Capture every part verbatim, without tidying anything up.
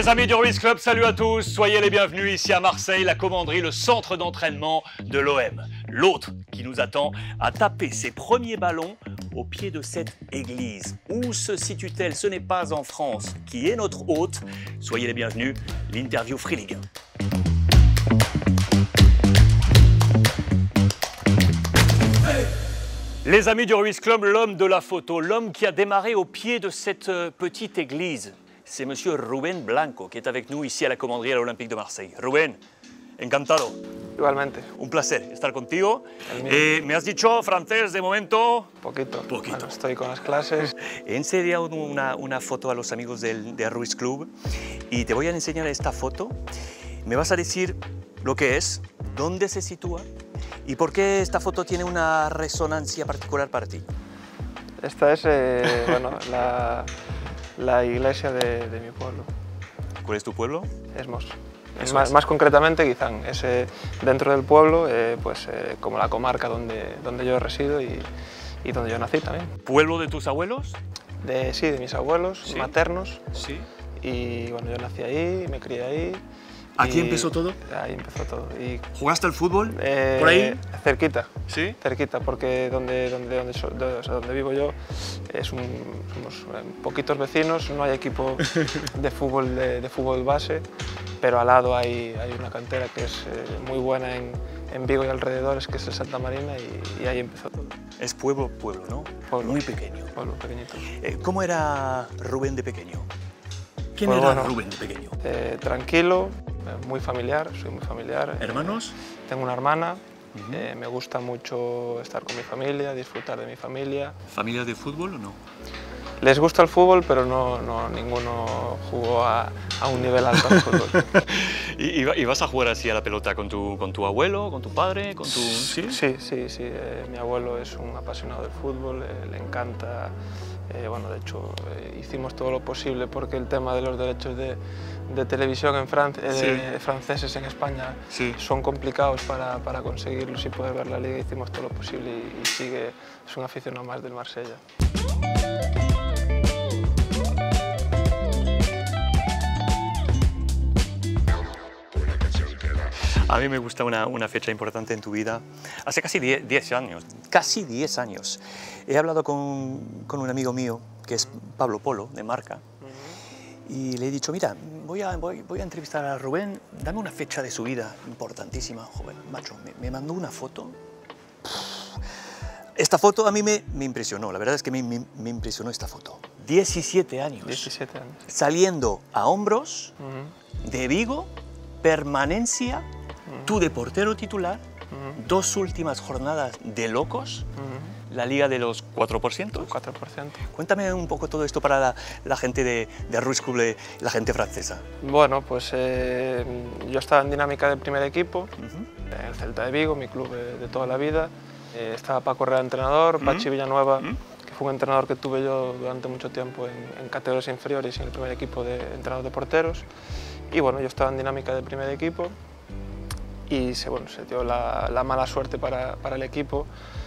Les amis du Ruiz Club, salut à tous, soyez les bienvenus ici à Marseille, la commanderie, le centre d'entraînement de l'O M. L'autre qui nous attend a tapé ses premiers ballons au pied de cette église. Où se situe-t-elle? Ce n'est pas en France. Qui est notre hôte? Soyez les bienvenus, l'interview Free Ligue. Les amis du Ruiz Club, l'homme de la photo, l'homme qui a démarré au pied de cette petite église, c'est monsieur Rubén Blanco qui est avec nous ici à la commanderie à l'Olympique de Marseille. Rubén, encantado. Igualmente. Un placer estar contigo. Eh, me has dicho francés de momento. Poquito. Poquito. Bueno, estoy con las clases. He enseñado una, una foto a los amigos del, del Ruiz Club y te voy a enseñar esta foto. Me vas a decir lo que es, dónde se sitúa y por qué esta foto tiene una resonancia particular para ti. Esta es eh, bueno, la, la iglesia de, de mi pueblo. ¿Cuál es tu pueblo? Esmos. Eso Más, es. más concretamente, Guizán. Es eh, dentro del pueblo, eh, pues eh, como la comarca donde, donde yo resido y, y donde yo nací también. ¿Pueblo de tus abuelos? De, sí, de mis abuelos ¿Sí? maternos. Sí. Y bueno, yo nací ahí, me crié ahí. ¿Aquí y empezó todo? Ahí empezó todo. Y, ¿Jugaste al fútbol? eh, ¿Por ahí? Cerquita. Sí. Cerquita, porque donde, donde, donde, so- de- o sea, donde vivo yo es un, somos eh, poquitos vecinos, no hay equipo de fútbol, de, de fútbol base, pero al lado hay, hay una cantera que es eh, muy buena en, en Vigo y alrededores, que es el Santa Marina, y, y ahí empezó todo. Es pueblo, pueblo, ¿no? Pueblo. Muy pequeño. Pueblo pequeñito. Eh, ¿Cómo era Rubén de pequeño? ¿Quién Pues era bueno, Rubén de pequeño? Eh, tranquilo, eh, muy familiar, soy muy familiar. ¿Hermanos? Tengo una hermana, Ujú. eh, me gusta mucho estar con mi familia, disfrutar de mi familia. ¿Familia de fútbol o no? Les gusta el fútbol, pero no, no, ninguno jugó a, a un nivel alto al fútbol. ¿Y, y va- y vas a jugar así a la pelota con tu, con tu abuelo, con tu padre, con tu...? ¿Sí? Sí, sí, sí. eh, mi abuelo es un apasionado del fútbol, eh, le encanta. eh, bueno, de hecho, eh, hicimos todo lo posible porque el tema de los derechos de, de televisión en Francia, eh, de Sí. franceses en España Sí. son complicados para, para conseguirlos y poder ver la liga. Hicimos todo lo posible y, y sigue, es un aficionado más del Marsella. A mí me gusta una, una fecha importante en tu vida. Hace casi diez años, casi diez años, he hablado con, con un amigo mío, que es Pablo Polo, de Marca, y le he dicho, mira, voy a, voy, voy a entrevistar a Rubén, dame una fecha de su vida importantísima. Joven, macho, me, me mandó una foto. Esta foto a mí me, me impresionó, la verdad es que me, me, me impresionó esta foto. diecisiete años, diecisiete años. saliendo a hombros Ujú, de Vigo, permanencia, tú de portero titular, ujú, dos últimas jornadas de locos, ujú. la liga de los cuatro por ciento. cuatro por ciento. Cuéntame un poco todo esto para la, la gente de, de Ruiz Club, de- la gente francesa. Bueno, pues eh, yo estaba en dinámica de primer equipo, Ujú. en el Celta de Vigo, mi club de, de toda la vida. Eh, estaba Paco Herrera entrenador, Pachi Villanueva, Mm. que fue un entrenador que tuve yo durante mucho tiempo en, en categorías inferiores y en el primer equipo de entrenador de porteros. Y bueno, yo estaba en dinámica de primer equipo y se, bueno, se dio la, la mala suerte para, para el equipo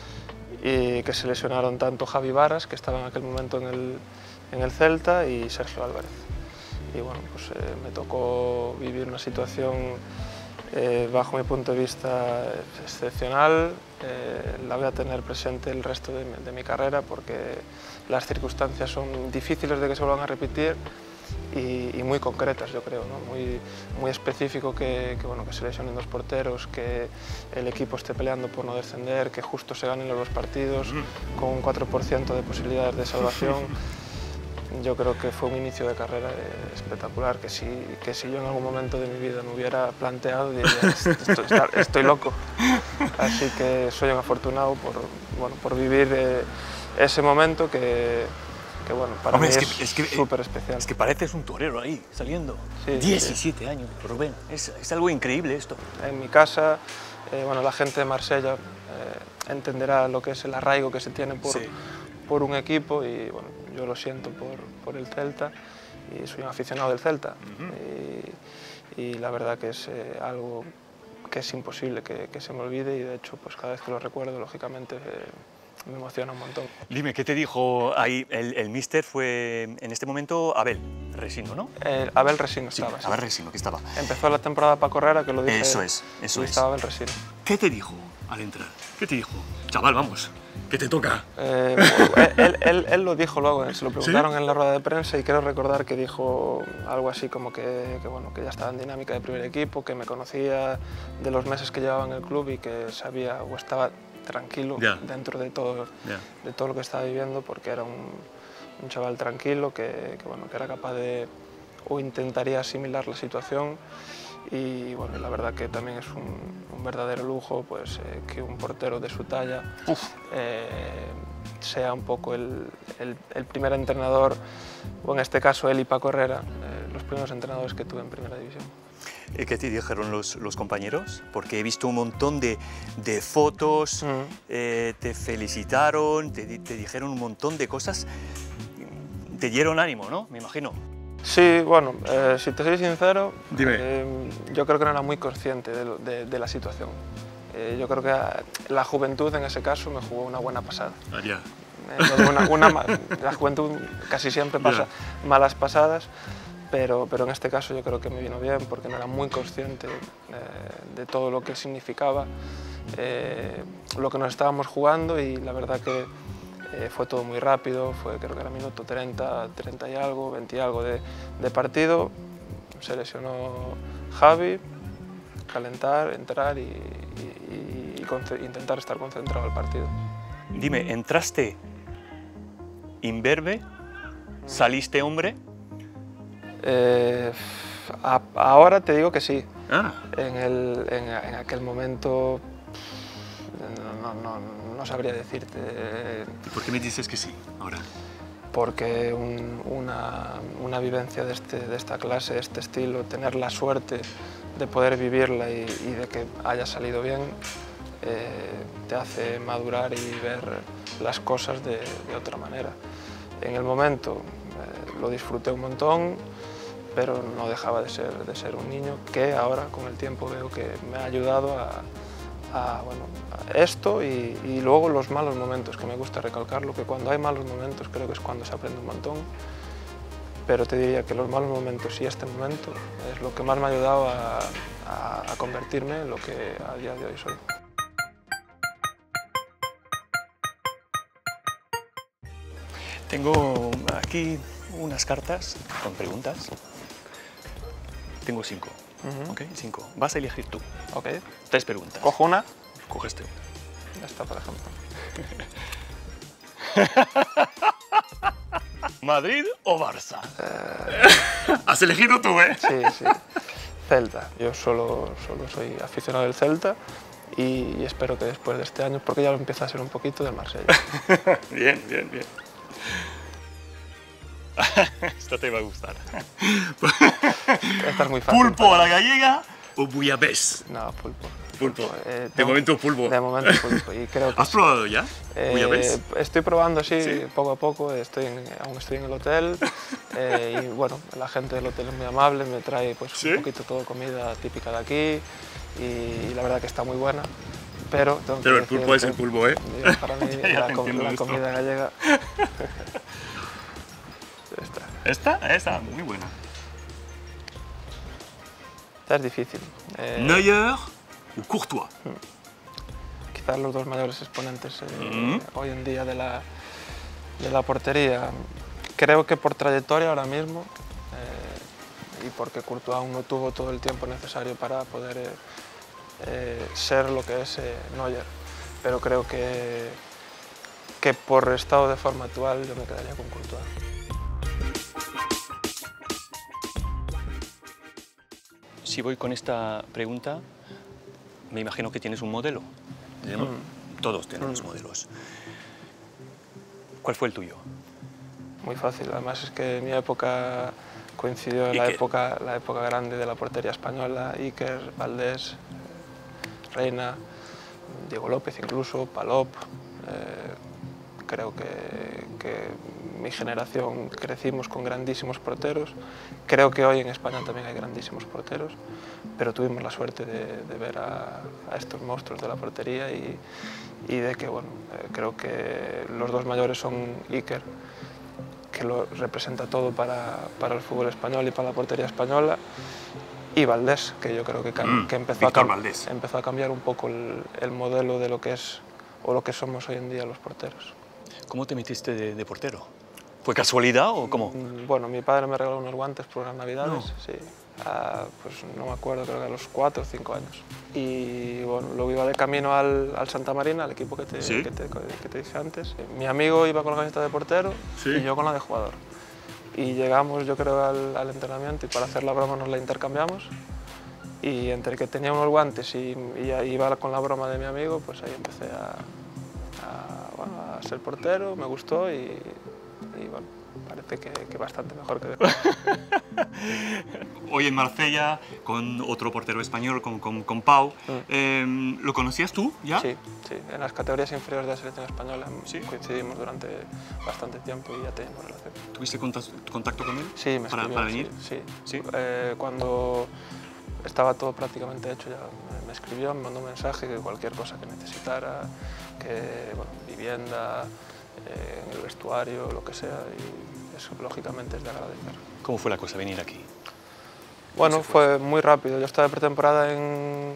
y que se lesionaron tanto Javi Varas, que estaba en aquel momento en el, en el Celta, y Sergio Álvarez. Y bueno, pues eh, me tocó vivir una situación eh, bajo mi punto de vista excepcional. Eh, la voy a tener presente el resto de mi, de mi carrera porque las circunstancias son difíciles de que se vuelvan a repetir y, y muy concretas, yo creo, ¿no? Muy, muy específico que, que, bueno, que se lesionen dos porteros, que el equipo esté peleando por no descender, que justo se ganen los dos partidos con un cuatro por ciento de posibilidades de salvación. Yo creo que fue un inicio de carrera eh, espectacular, que si, que si yo en algún momento de mi vida me hubiera planteado, diría, estoy, estoy, estoy loco. Así que soy un afortunado por, bueno, por vivir eh, ese momento que, que bueno, para Hombre, mí es es que- es que- súper especial. Es que pareces un torero ahí, saliendo. Sí, sí, diecisiete años, Rubén. Es, es algo increíble esto. En mi casa, eh, bueno, la gente de Marsella eh, entenderá lo que es el arraigo que se tiene por, Sí. por un equipo y bueno, yo lo siento por, por el Celta y soy un aficionado del Celta. y, y la verdad que es eh, algo que es imposible que, que se me olvide y de hecho pues cada vez que lo recuerdo, lógicamente, eh, me emociona un montón. Dime, ¿qué te dijo ahí? El, el míster fue, en este momento, Abel Resino, ¿no? Eh, Abel Resino Sí, estaba. Sí. Abel Resino, que estaba. Empezó la temporada para Correra, que lo dije. Eso es, eso y es. estaba Abel Resino. ¿Qué te dijo al entrar? ¿Qué te dijo? Chaval, vamos, que te toca. Eh, él, él, él lo dijo luego, se lo preguntaron ¿Sí? en la rueda de prensa y quiero recordar que dijo algo así como que, que, bueno, que ya estaba en dinámica de primer equipo, que me conocía de los meses que llevaba en el club y que sabía o estaba tranquilo yeah. dentro de todo, yeah. de todo lo que estaba viviendo, porque era un, un chaval tranquilo que, que, bueno, que era capaz de, o intentaría asimilar la situación. Y bueno, la verdad que también es un, un verdadero lujo pues, eh, que un portero de su talla eh, sea un poco el, el, el primer entrenador, o en este caso él y Paco Herrera, eh, los primeros entrenadores que tuve en Primera División. ¿Qué te dijeron los, los compañeros? Porque he visto un montón de, de fotos, mm. eh, te felicitaron, te, te dijeron un montón de cosas, te dieron ánimo, ¿no? Me imagino. Sí, bueno, eh, si te soy sincero, eh, yo creo que no era muy consciente de, de, de la situación. Eh, yo creo que la juventud en ese caso me jugó una buena pasada. Ah, yeah. eh, una, una, la juventud casi siempre pasa yeah. malas pasadas, pero, pero en este caso yo creo que me vino bien porque no era muy consciente eh, de todo lo que significaba eh, lo que nos estábamos jugando y la verdad que Eh, fue todo muy rápido, fue creo que era minuto treinta, treinta y algo, veinte y algo de, de partido, se lesionó Javi, calentar, entrar y, y, y, y intentar estar concentrado al partido. Dime, ¿entraste imberbe? ¿Saliste hombre? Eh, a, ahora te digo que sí, ah. en, el, en, en aquel momento no, no, no sabría decirte. ¿Y por qué me dices que sí ahora? Porque un, una, una vivencia de, este, de esta clase, de este estilo, tener la suerte de poder vivirla y, y de que haya salido bien, eh, te hace madurar y ver las cosas de, de otra manera. En el momento eh, lo disfruté un montón, pero no dejaba de ser, de ser un niño que ahora con el tiempo veo que me ha ayudado a A, bueno, a esto y, y luego los malos momentos, que me gusta recalcarlo, que cuando hay malos momentos creo que es cuando se aprende un montón, pero te diría que los malos momentos y este momento es lo que más me ha ayudado a, a, a convertirme en lo que a día de hoy soy. Tengo aquí unas cartas con preguntas. Tengo cinco. Uh-huh. Okay, cinco. Vas a elegir tú. Okay. Tres preguntas. ¿Cojo una? Coges tú. Ya está, por ejemplo. ¿Madrid o Barça? Eh... Has elegido tú, ¿eh? Sí, sí. Celta. Yo solo, solo soy aficionado del Celta y espero que después de este año, porque ya lo empieza a ser un poquito, del Marsella. Bien, bien, bien. Esta te va a gustar. Esta es muy fácil. ¿Pulpo a la gallega o bouillabaisse? No, pulpo. Pulpo. Eh, de momento pulpo. De momento pulpo. Y creo que ¿Has probado ya? Eh, ¿Bouillabaisse? Estoy probando, sí, sí, poco a poco. Estoy en, aún estoy en el hotel eh, y bueno, la gente del hotel es muy amable, me trae pues, ¿sí? un poquito todo comida típica de aquí y, y la verdad que está muy buena. Pero, pero el pulpo es el pulpo, ¿eh? Para mí la, com la comida gallega... Esta. ¿Esta? Esta, muy buena. Esta es difícil. Eh, ¿Neuer o Courtois? Quizás los dos mayores exponentes eh, mm. hoy en día de la, de la portería. Creo que por trayectoria ahora mismo eh, y porque Courtois aún no tuvo todo el tiempo necesario para poder eh, eh, ser lo que es eh, Neuer. Pero creo que, que por estado de forma actual yo me quedaría con Courtois. Si voy con esta pregunta, me imagino que tienes un modelo. Mm. Todos tenemos mm. modelos. ¿Cuál fue el tuyo? Muy fácil, además es que en mi época coincidió la época, la época grande de la portería española, Iker, Valdés, Reina, Diego López incluso, Palop. Eh, creo que, que mi generación crecimos con grandísimos porteros. Creo que hoy en España también hay grandísimos porteros, pero tuvimos la suerte de, de ver a, a estos monstruos de la portería y, y de que, bueno, eh, creo que los dos mayores son Iker, que lo representa todo para, para el fútbol español y para la portería española, y Valdés, que yo creo que, mm, que empezó, Víctor a Valdés. empezó a cambiar un poco el, el modelo de lo que es o lo que somos hoy en día los porteros. ¿Cómo te metiste de, de portero? ¿Fue casualidad o cómo? Bueno, mi padre me regaló unos guantes por las Navidades, No. sí. Ah, pues no me acuerdo, creo que a los cuatro o cinco años. Y bueno, luego iba de camino al, al Santa Marina, al equipo que te, ¿Sí? que, te, que te dije antes. Mi amigo iba con la camiseta de portero, ¿Sí? y yo con la de jugador. Y llegamos, yo creo, al, al entrenamiento y para hacer la broma nos la intercambiamos. Y entre que tenía unos guantes y, y iba con la broma de mi amigo, pues ahí empecé a, a, bueno, a ser portero, me gustó y, y bueno, parece que, que bastante mejor que después. Hoy en Marsella, con otro portero español, con, con, con Pau. Mm. Eh, ¿Lo conocías tú ya? Sí, sí, en las categorías inferiores de la selección española ¿Sí? coincidimos durante bastante tiempo y ya teníamos relación. ¿Tuviste contacto, contacto con él? Sí, me para, escribió, para venir. Sí, sí. ¿Sí? Eh, cuando estaba todo prácticamente hecho, ya me, me escribió, me mandó un mensaje que cualquier cosa que necesitara, que bueno, vivienda, eh, en el vestuario, lo que sea, y eso lógicamente es de agradecer. ¿Cómo fue la cosa venir aquí? Bueno, fue? fue muy rápido. Yo estaba de pretemporada en,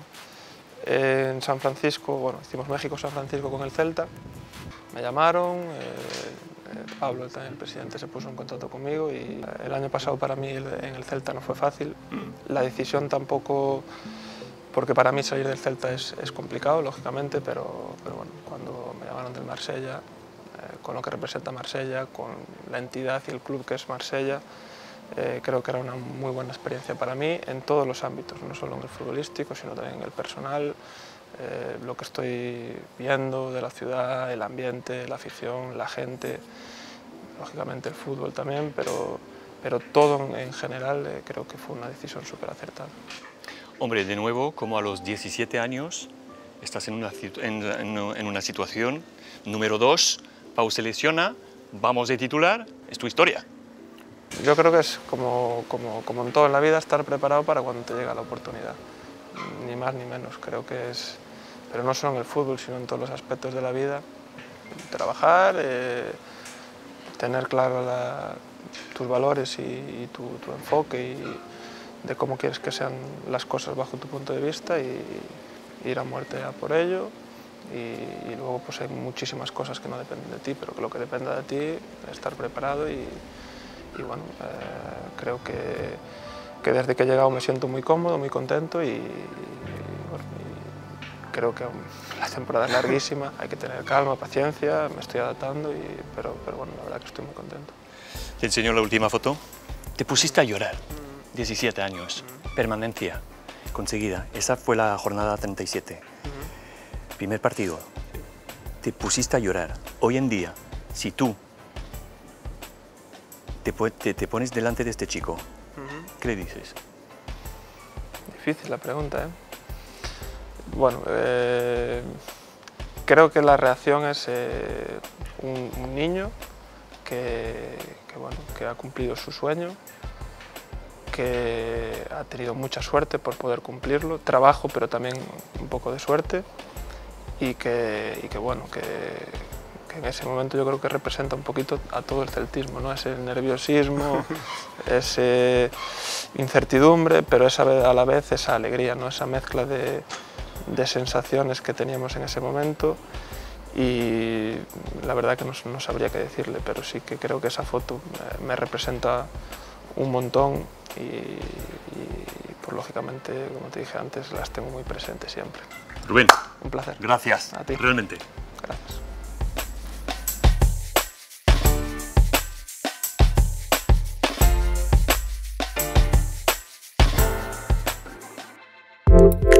en San Francisco, bueno, hicimos México-San Francisco con el Celta. Me llamaron, eh, eh, Pablo, el, el presidente, se puso en contacto conmigo y el año pasado para mí en el Celta no fue fácil. La decisión tampoco, porque para mí salir del Celta es, es complicado, lógicamente, pero, pero bueno, cuando me llamaron del Marsella, eh, con lo que representa Marsella, con la entidad y el club que es Marsella, Eh, creo que era una muy buena experiencia para mí en todos los ámbitos, no solo en el futbolístico, sino también en el personal, eh, lo que estoy viendo de la ciudad, el ambiente, la afición, la gente, lógicamente el fútbol también, pero, pero todo en, en general eh, creo que fue una decisión súper acertada. Hombre, de nuevo, como a los diecisiete años, estás en una, en, en, en una situación, número dos, Pau se lesiona, vamos de titular, es tu historia. Yo creo que es como, como, como en todo en la vida, estar preparado para cuando te llega la oportunidad, ni más ni menos, creo que es, pero no solo en el fútbol, sino en todos los aspectos de la vida, trabajar, eh, tener claro la, tus valores y, y tu, tu enfoque y de cómo quieres que sean las cosas bajo tu punto de vista y, y ir a muerte a por ello. Y, y luego pues hay muchísimas cosas que no dependen de ti, pero que lo que dependa de ti es estar preparado y, y bueno, eh, creo que, que desde que he llegado me siento muy cómodo, muy contento y, y, bueno, y creo que la temporada es larguísima, hay que tener calma, paciencia, me estoy adaptando, y, pero, pero bueno, la verdad que estoy muy contento. Te enseño la última foto. Te pusiste a llorar, diecisiete años, permanencia conseguida. Esa fue la jornada treinta y siete. Uh-huh. Primer partido, te pusiste a llorar. Hoy en día, si tú Te, te, te pones delante de este chico, uh-huh, ¿qué le dices? Difícil la pregunta, ¿eh? Bueno, eh, creo que la reacción es eh, un, un niño que, que, bueno, que ha cumplido su sueño, que ha tenido mucha suerte por poder cumplirlo, trabajo pero también un poco de suerte y que, y que bueno, que, que en ese momento yo creo que representa un poquito a todo el celtismo, ¿no? Ese nerviosismo, esa incertidumbre, pero esa, a la vez esa alegría, ¿no? Esa mezcla de, de sensaciones que teníamos en ese momento y la verdad que no, no sabría qué decirle, pero sí que creo que esa foto me, me representa un montón y, y pues lógicamente, como te dije antes, las tengo muy presentes siempre. Rubén, un placer. Gracias, a ti. Realmente. Gracias. Thank you.